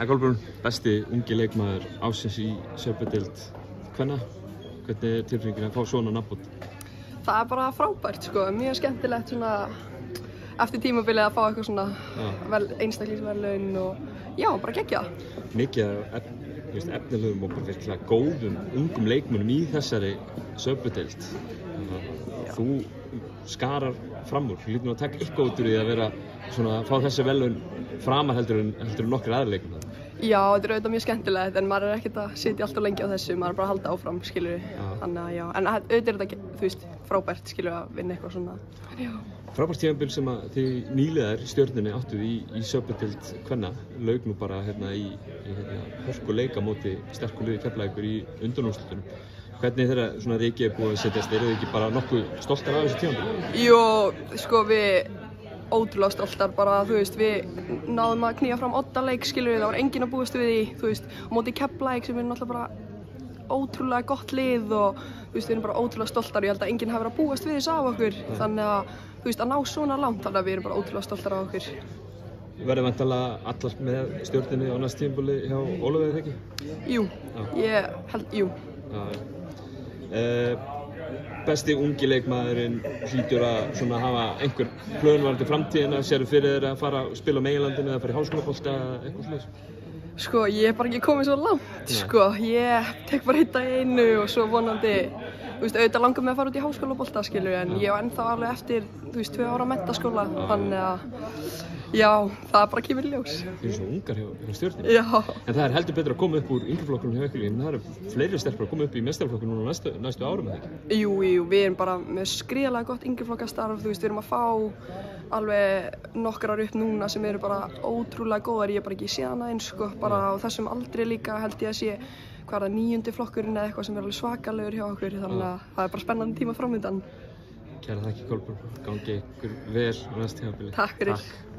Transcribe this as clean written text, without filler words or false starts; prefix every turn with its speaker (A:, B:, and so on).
A: Kolbrún, besti ungi leikmaður ársins í Söpudeild kvenna. Hvernig er tilfinningin að fá svona nafnbót?
B: Það bara frábært sko, mjög skemmtilegt svona eftir tímabilið að fá eitthvað svona einstaklingsverðlaun og já, bara geggjað.
A: Mikið efnilegum og bara virkilega góðum ungum leikmönnum í þessari Söpudeild. Þú skarar fram úr, lítur nú að taka eitthvað út úr því að vera svona að fá þessi verðlaun framar heldur en nokkur aðrir leikmenn.
B: Já, þetta er auðvitað mjög skemmtilegt en maður er ekkert að sitja alltaf lengi á þessu, maður er bara að halda áfram, skilur við. Þannig að já, en auðvitað er þetta, þú veist, frábært, skilur við, að vinna eitthvað svona. Já.
A: Frábært tímabil sem að þið nýliðar Stjörnunni áttuð í Söpudeild kvenna lauk nú bara í hörkuleik á móti sterku liði Keflavíkur í undanúrslitunum. Hvernig þegar svona Riki er búið að setjast, eru þið ekki bara nokkuð stoltar af þessu tímabili?
B: Jú, sko við ótrúlega stoltar bara, þú veist, við náðum að knýja fram 8 leik, skilur við, það var enginn að búast við því, þú veist, á móti Keflavík sem er náttúrulega bara ótrúlega gott lið og þú veist, við erum bara ótrúlega stoltar og ég held að enginn hafi verið að búast við þessu af okkur, þannig að, þú veist, að ná svona langt, þannig að við erum bara ótrúlega stoltar af okkur.
A: Verður væntanlega allar með Stjörnunni á næsta tímabili hjá Ólafur, eða ekki?
B: Jú, ég held, jú.
A: Besti ungi leikmaðurinn hlýtur að hafa einhver plön varðandi framtíðina, sérðu fyrir þér að fara að spila á meginlandinu eða fara í háskólabolta eða eitthvað svoleiðis?
B: Sko, ég er bara ekki komið svo langt, sko, ég tek bara einn dag í einu og svo vonandi, þú veist, auðvitað langar mig að fara út í háskólabolta, skilur, en ég á ennþá alveg eftir, þú veist, 2 ára menntaskóla, þannig að já, það bara kemur í ljós.
A: Þið eru svo ungar hjá Stjörnunni.
B: Já.
A: En það er heldur betur að koma upp úr yngreflokkunum hjá ykkur, en það eru fleiri stelpur að koma upp í meistaraflokkun núna næstu árum, eða ekki?
B: Jú, við erum bara með skriðalega gott yngreflokkastarf, þú veist, við erum að fá alveg nokkrar upp núna sem eru bara ótrúlega góðar, ég er bara ekki séð hana eins, sko, bara á þessum aldri líka held ég að sé hvað er það 9. flokkurinn eða eitthvað sem er alveg svakalegur hjá okkur, þannig að það er bara spennandi tíma framundan.
A: Kærar þakkir Kolbrún, gangi ykkur vel á næsta tímabili.
B: Takk fyrir.